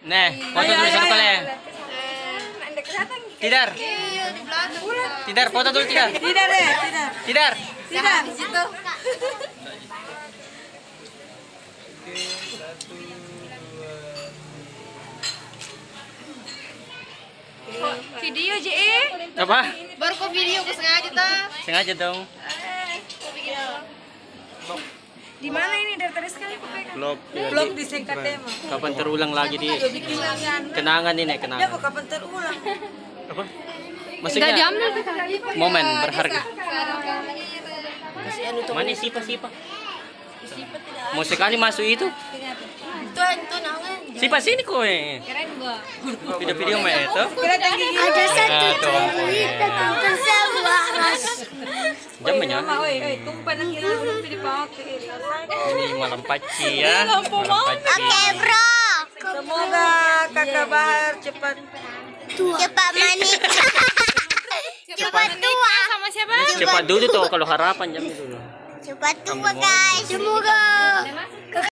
Nih, foto dulu satu kali. Tidar. Tidar, foto dulu Tidar. Tidak deh, tidak. Tidar. Tidak di situ. Video je Apa? baru kok video ke sengaja ta. Sengaja dong. Di mana ini dari tadi sekali aku pegang. Vlog. Vlog di singkat tema. Kapan terulang lagi di Bikin kenangan ini, ya kenangan. kok kapan terulang. Apa? Maksudnya momen berharga. Mana sipa? Mau sekali masuk itu. Itu nangan. Sipa sini kok. Keren gua. Video-video mah itu. Ada satu cerita tentang sebuah Jamnya. Oi, tumpah nang gila belum dipakai. Ini malam paci ya. Malam paci. Oke, bro. Semoga Kakak Bahar cepat Cepat manis. Cepat tua. Sama siapa? Cepat dulu tuh kalau harapan jam dulu. Cepat tua, guys. Semoga